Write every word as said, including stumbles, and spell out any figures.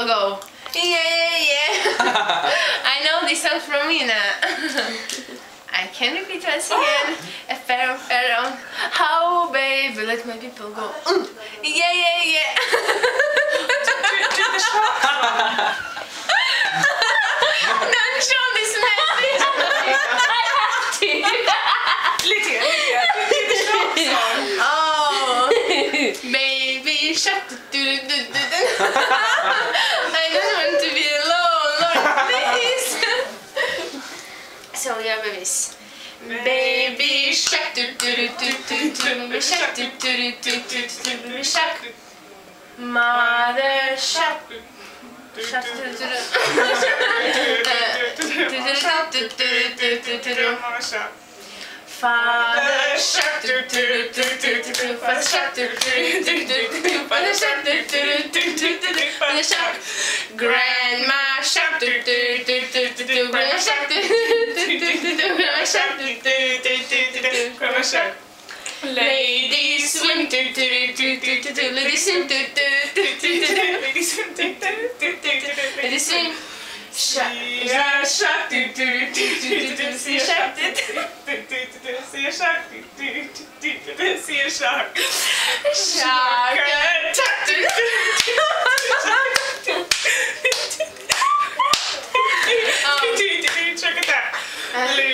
people go, yeah, yeah, yeah. I know this song from Mina. I can repeat once again. A pharaoh, pharaoh. How, baby, let my people go. Mm. Yeah, yeah, yeah. Don't show this message. I have to. Lydia, Lydia, do the shark song. Oh, baby shark. I don't want to be alone, Lord, please. So yeah, babies. Baby shark, do do do do do do. Baby shark, do do do do do do. Baby shark. Mother shark. Shark, do do do. Father shark, do do do do do. Father shark, do do do do. Father shark, do do do do do. Father shark. Grandma shark, do do do do do. Grandma shark, do do do do do. Grandma shark, do do do do do. Grandma shark. Ladies swim, do do do do do do. Ladies swim, do do do do do. Ladies swim, do do do do do. Ladies swim. Shark, shark, do do do do do. See a shark, do do do do do. See a shark, do do do do do. See a shark. Shark attack, do do do do. Shark attack.